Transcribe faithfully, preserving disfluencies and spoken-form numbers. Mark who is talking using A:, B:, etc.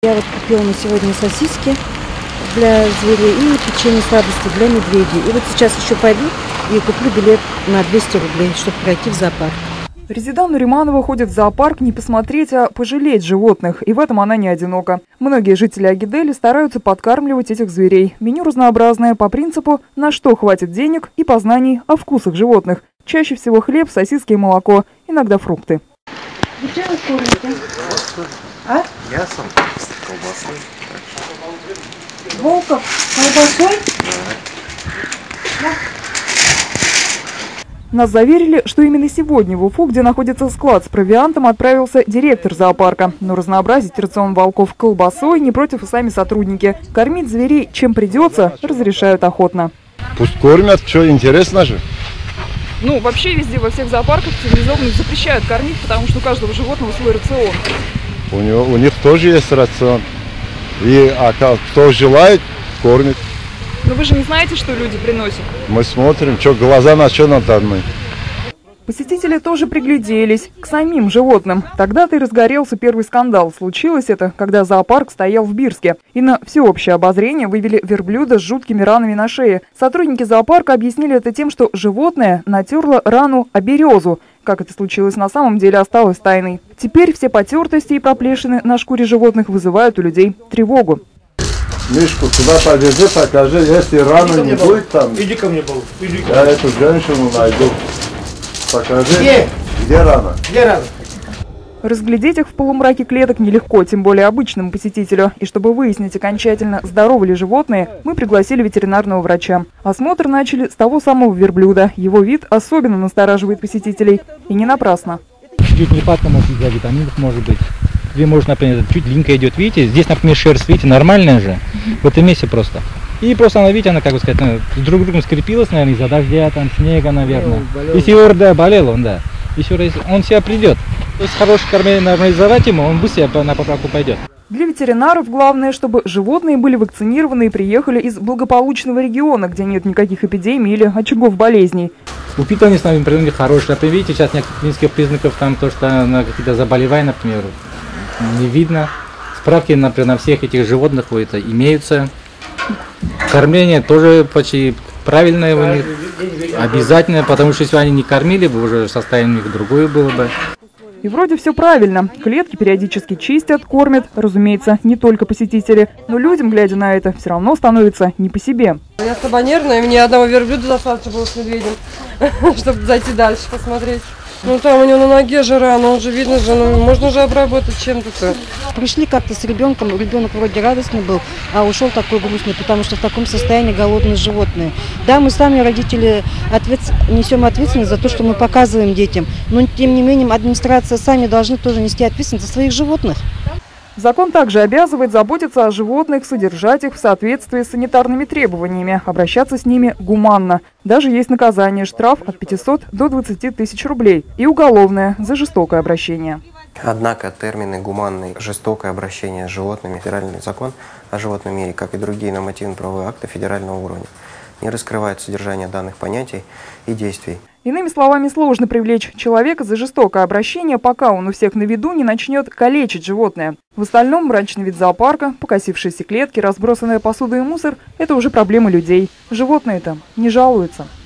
A: Я вот купила на сегодня сосиски для зверей и печенье сладости для медведей. И вот сейчас еще пойду и куплю билет на двести рублей, чтобы пройти в зоопарк.
B: Резида Нуриманова ходит в зоопарк не посмотреть, а пожалеть животных. И в этом она не одинока. Многие жители Агидели стараются подкармливать этих зверей. Меню разнообразное по принципу «на что хватит денег» и познаний о вкусах животных. Чаще всего хлеб, сосиски и молоко, иногда фрукты.
A: Вы чем вы кормите? А?
C: Мясом, колбасой.
A: Волков? Колбасой?
C: Да.
B: Нас заверили, что именно сегодня в Уфу, где находится склад с провиантом, отправился директор зоопарка. Но разнообразить рацион волков колбасой не против и сами сотрудники. Кормить зверей чем придется, разрешают охотно.
D: Пусть кормят, что интересно же.
B: Ну, вообще везде, во всех зоопарках цивилизованных запрещают кормить, потому что у каждого животного свой рацион.
D: У, него, у них тоже есть рацион. И а кто желает, кормит.
B: Но вы же не знаете, что люди приносят?
D: Мы смотрим, что глаза на что наданы.
B: Посетители тоже пригляделись к самим животным. Тогда-то и разгорелся первый скандал. Случилось это, когда зоопарк стоял в Бирске. И на всеобщее обозрение вывели верблюда с жуткими ранами на шее. Сотрудники зоопарка объяснили это тем, что животное натерло рану о березу. Как это случилось на самом деле, осталось тайной. Теперь все потертости и проплешины на шкуре животных вызывают у людей тревогу.
D: Мишку туда повези, покажи, если рану не будет там.
C: Иди ко мне, Бог. Иди ко мне.
D: Я эту женщину найду. Покажи,
C: Где?
D: где рана.
C: Где рана?
B: Разглядеть их в полумраке клеток нелегко, тем более обычному посетителю. И чтобы выяснить окончательно, здоровы ли животные, мы пригласили ветеринарного врача. Осмотр начали с того самого верблюда. Его вид особенно настораживает посетителей. И не напрасно.
E: Чуть нехватка может быть, витаминов может быть. Или может, например, чуть линька идет, видите, здесь, например, шерсть, видите, нормальная же, в этом месте просто. И просто она, видите, она, как бы сказать, ну, друг с другом скрепилась, наверное, из-за дождя, там, снега, наверное. Если его, да, болел он, да, еще раз, он себя придет. То есть хорошее кормление нормализовать ему, он быстро на поправку пойдет.
B: Для ветеринаров главное, чтобы животные были вакцинированы и приехали из благополучного региона, где нет никаких эпидемий или очагов болезней.
E: Упитание с нами, например, хорошее. Например, видите, сейчас некоторых клинических признаков, там, то, что на какие-то заболевания, например, не видно. Справки, например, на всех этих животных это имеются. Кормление тоже почти правильное у них, обязательно, потому что если они не кормили бы, уже состояние у них другое было бы.
B: И вроде все правильно. Клетки периодически чистят, кормят, разумеется, не только посетители. Но людям, глядя на это, все равно становится не по себе.
F: Я особо нервная, мне одного верблюда достаточно было с медведем, чтобы зайти дальше посмотреть. Ну там у него на ноге же рана, он же видно же, ну можно же обработать чем-то.
A: Пришли как-то с ребенком, ребенок вроде радостный был, а ушел такой грустный, потому что в таком состоянии голодные животные. Да, мы сами, родители, ответ... несем ответственность за то, что мы показываем детям, но тем не менее администрация сами должны тоже нести ответственность за своих животных.
B: Закон также обязывает заботиться о животных, содержать их в соответствии с санитарными требованиями, обращаться с ними гуманно. Даже есть наказание, штраф от пятисот до двадцати тысяч рублей и уголовное за жестокое обращение.
G: Однако термины «гуманное», «жестокое обращение с животными», федеральный закон о животном мире, как и другие нормативно-правовые акты федерального уровня, не раскрывают содержание данных понятий и действий.
B: Иными словами, сложно привлечь человека за жестокое обращение, пока он у всех на виду не начнет калечить животное. В остальном мрачный вид зоопарка, покосившиеся клетки, разбросанная посуда и мусор – это уже проблемы людей. Животные там не жалуются.